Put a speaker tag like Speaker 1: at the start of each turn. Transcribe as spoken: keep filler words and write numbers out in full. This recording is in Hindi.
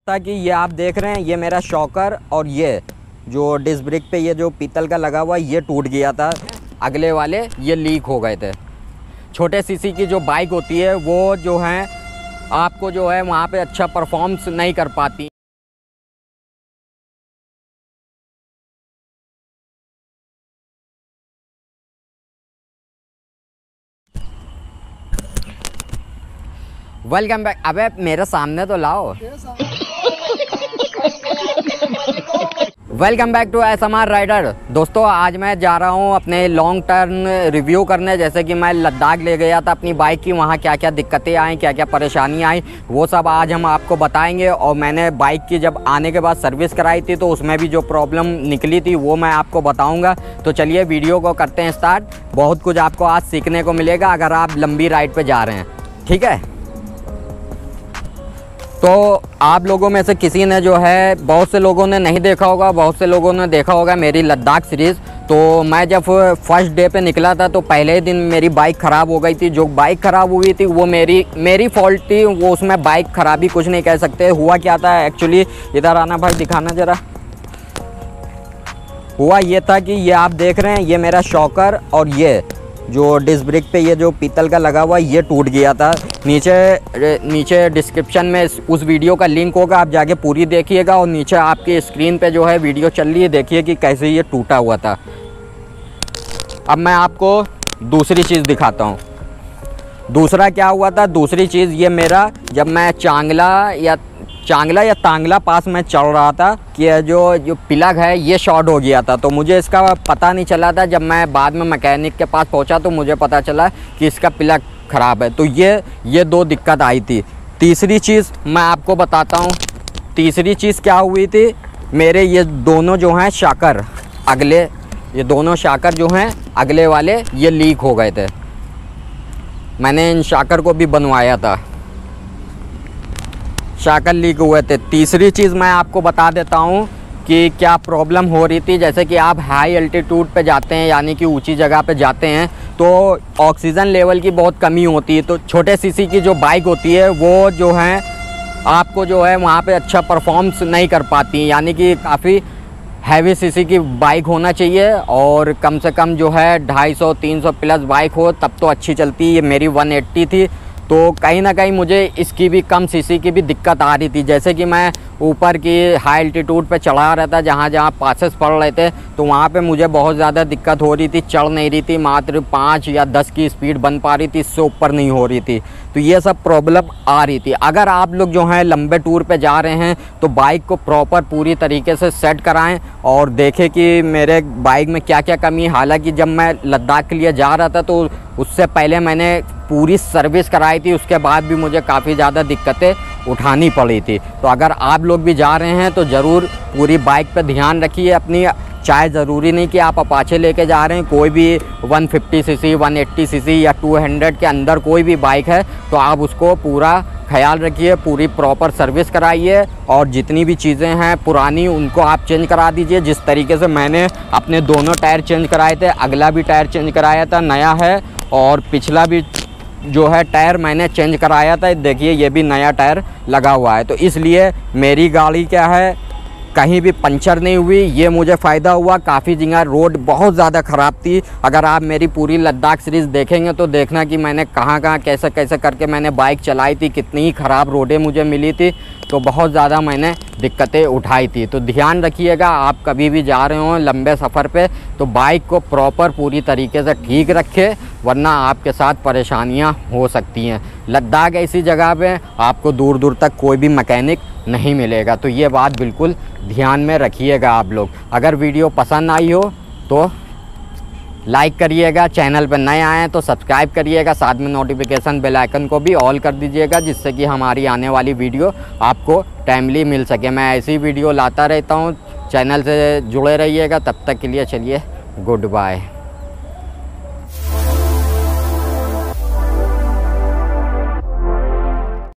Speaker 1: ताकि ये आप देख रहे हैं, ये मेरा शॉकर और ये जो डिस्क ब्रेक पे ये जो पीतल का लगा हुआ ये टूट गया था। अगले वाले ये लीक हो गए थे। छोटे सीसी की जो बाइक होती है वो जो है आपको जो है वहाँ पे अच्छा परफॉर्मेंस नहीं कर पाती। Welcome back. अबे मेरे सामने तो लाओ। Welcome back to S M R rider. दोस्तों आज मैं जा रहा हूँ अपने लॉन्ग टर्म रिव्यू करने। जैसे कि मैं लद्दाख ले गया था अपनी बाइक की, वहाँ क्या क्या दिक्कतें आई, क्या क्या परेशानियाँ आई, वो सब आज हम आपको बताएंगे। और मैंने बाइक की जब आने के बाद सर्विस कराई थी तो उसमें भी जो प्रॉब्लम निकली थी वो मैं आपको बताऊँगा। तो चलिए वीडियो को करते हैं स्टार्ट। बहुत कुछ आपको आज सीखने को मिलेगा अगर आप लंबी राइड पर जा रहे हैं, ठीक है। तो आप लोगों में से किसी ने जो है, बहुत से लोगों ने नहीं देखा होगा, बहुत से लोगों ने देखा होगा मेरी लद्दाख सीरीज़। तो मैं जब फर्स्ट डे पे निकला था तो पहले ही दिन मेरी बाइक ख़राब हो गई थी। जो बाइक ख़राब हुई थी वो मेरी मेरी फॉल्ट थी, वो उसमें बाइक ख़राबी कुछ नहीं कह सकते। हुआ क्या था एक्चुअली, इधर आना भाई, दिखाना ज़रा। हुआ ये था कि ये आप देख रहे हैं, ये मेरा शॉकर और ये जो डिस्क ब्रेक पे ये जो पीतल का लगा हुआ ये टूट गया था। नीचे नीचे डिस्क्रिप्शन में उस वीडियो का लिंक होगा, आप जाके पूरी देखिएगा। और नीचे आपकी स्क्रीन पे जो है वीडियो चल रही है, देखिए कि कैसे ये टूटा हुआ था। अब मैं आपको दूसरी चीज़ दिखाता हूँ। दूसरा क्या हुआ था, दूसरी चीज़ ये मेरा, जब मैं चांगला या चांगला या तांगला पास में चल रहा था कि जो जो प्लग है ये शॉर्ट हो गया था। तो मुझे इसका पता नहीं चला था। जब मैं बाद में मैकेनिक के पास पहुंचा तो मुझे पता चला कि इसका प्लग ख़राब है। तो ये ये दो दिक्कत आई थी। तीसरी चीज़ मैं आपको बताता हूँ। तीसरी चीज़ क्या हुई थी, मेरे ये दोनों जो हैं शाकर, अगले ये दोनों शाकर जो हैं अगले वाले ये लीक हो गए थे। मैंने इन शाकर को भी बनवाया था, शाकर लीक हुए थे। तीसरी चीज़ मैं आपको बता देता हूँ कि क्या प्रॉब्लम हो रही थी। जैसे कि आप हाई अल्टीट्यूड पे जाते हैं, यानी कि ऊंची जगह पे जाते हैं, तो ऑक्सीजन लेवल की बहुत कमी होती है। तो छोटे सीसी की जो बाइक होती है वो जो है आपको जो है वहाँ पे अच्छा परफॉर्मेंस नहीं कर पाती, यानी कि काफ़ी हैवी सीसी की बाइक होना चाहिए। और कम से कम जो है ढाई सौ तीन सौ प्लस बाइक हो तब तो अच्छी चलती है। ये मेरी वन एट्टी थी, तो कहीं ना कहीं मुझे इसकी भी कम सीसी की भी दिक्कत आ रही थी। जैसे कि मैं ऊपर की हाई एल्टीट्यूड पे चढ़ा रहा था, जहाँ जहाँ पासेस पड़ रहे थे, तो वहाँ पे मुझे बहुत ज़्यादा दिक्कत हो रही थी, चढ़ नहीं रही थी। मात्र पाँच या दस की स्पीड बन पा रही थी, इससे ऊपर नहीं हो रही थी। तो ये सब प्रॉब्लम आ रही थी। अगर आप लोग जो हैं लंबे टूर पे जा रहे हैं तो बाइक को प्रॉपर पूरी तरीके से सेट कराएं और देखें कि मेरे बाइक में क्या क्या कमी है। हालांकि जब मैं लद्दाख के लिए जा रहा था तो उससे पहले मैंने पूरी सर्विस कराई थी, उसके बाद भी मुझे काफ़ी ज़्यादा दिक्कतें उठानी पड़ी थी। तो अगर आप लोग भी जा रहे हैं तो ज़रूर पूरी बाइक पे ध्यान रखिए अपनी। चाहे ज़रूरी नहीं कि आप अपाचे लेके जा रहे हैं, कोई भी one fifty CC, one eighty CC या टू हंड्रेड के अंदर कोई भी बाइक है तो आप उसको पूरा ख्याल रखिए, पूरी प्रॉपर सर्विस कराइए। और जितनी भी चीज़ें हैं पुरानी उनको आप चेंज करा दीजिए। जिस तरीके से मैंने अपने दोनों टायर चेंज कराए थे, अगला भी टायर चेंज कराया था, नया है, और पिछला भी जो है टायर मैंने चेंज कराया था। देखिए ये भी नया टायर लगा हुआ है। तो इसलिए मेरी गाड़ी क्या है, कहीं भी पंचर नहीं हुई, ये मुझे फ़ायदा हुआ। काफ़ी जगह रोड बहुत ज़्यादा ख़राब थी। अगर आप मेरी पूरी लद्दाख सीरीज़ देखेंगे तो देखना कि मैंने कहाँ कहाँ कैसे कैसे करके मैंने बाइक चलाई थी, कितनी ही ख़राब रोडें मुझे मिली थी। तो बहुत ज़्यादा मैंने दिक्कतें उठाई थी। तो ध्यान रखिएगा, आप कभी भी जा रहे हो लंबे सफ़र पे तो बाइक को प्रॉपर पूरी तरीके से ठीक रखें, वरना आपके साथ परेशानियां हो सकती हैं। लद्दाख ऐसी जगह पे आपको दूर दूर तक कोई भी मैकेनिक नहीं मिलेगा। तो ये बात बिल्कुल ध्यान में रखिएगा आप लोग। अगर वीडियो पसंद आई हो तो लाइक करिएगा, चैनल पर नए आए हैं तो सब्सक्राइब करिएगा, साथ में नोटिफिकेशन बेल आइकन को भी ऑल कर दीजिएगा, जिससे कि हमारी आने वाली वीडियो आपको टाइमली मिल सके। मैं ऐसी वीडियो लाता रहता हूँ, चैनल से जुड़े रहिएगा। तब तक के लिए चलिए गुड बाय।